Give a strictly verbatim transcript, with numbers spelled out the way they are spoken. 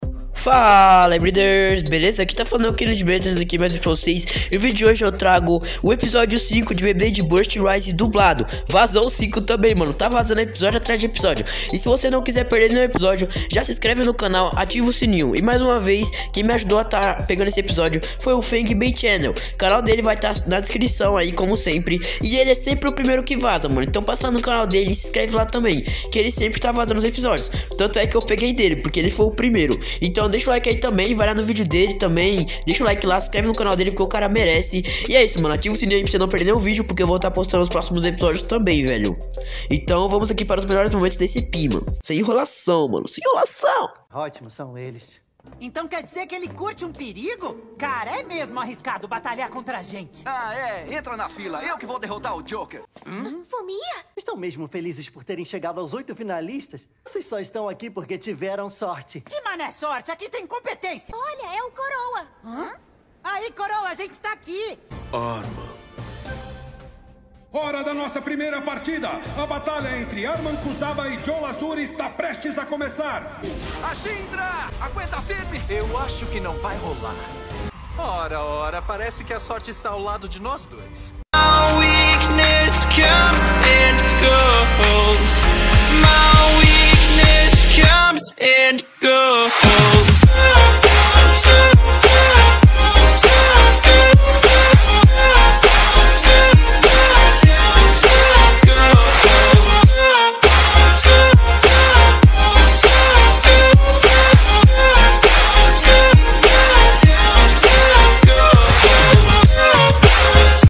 Fala, Breeders, beleza? Aqui tá falando o Kennedy Breeders aqui mais pra vocês. E o vídeo de hoje eu trago o episódio cinco de Beyblade Burst Rise dublado. Vazou o cinco também, mano, tá vazando episódio atrás de episódio. E se você não quiser perder nenhum episódio, já se inscreve no canal, ativa o sininho. E mais uma vez, quem me ajudou a tá pegando esse episódio foi o Feng Bay Channel. O canal dele vai estar tá na descrição aí, como sempre. E ele é sempre o primeiro que vaza, mano. Então passa no canal dele e se inscreve lá também, que ele sempre tá vazando os episódios. Tanto é que eu peguei dele, porque ele foi o primeiro. Então deixa o like aí também, vai lá no vídeo dele também. Deixa o like lá, se inscreve no canal dele, porque o cara merece. E é isso, mano, ativa o sininho aí pra você não perder nenhum vídeo, porque eu vou estar postando os próximos episódios também, velho. Então vamos aqui para os melhores momentos desse P, mano. Sem enrolação, mano, sem enrolação. Ótimo, são eles. Então quer dizer que ele curte um perigo? Cara, é mesmo arriscado batalhar contra a gente. Ah, é. Entra na fila. Eu que vou derrotar o Joker. Hum? Fominha? Estão mesmo felizes por terem chegado aos oito finalistas? Vocês só estão aqui porque tiveram sorte. Que mané sorte? Aqui tem competência. Olha, é o Coroa. Hã? Aí, Coroa, a gente tá aqui. Arman. Hora da nossa primeira partida. A batalha entre Arman Kusaba e Joe Lazur está prestes a começar. A Shindra! Aguenta firme! Eu acho que não vai rolar. Ora, ora, parece que a sorte está ao lado de nós dois. Our weakness comes and goes.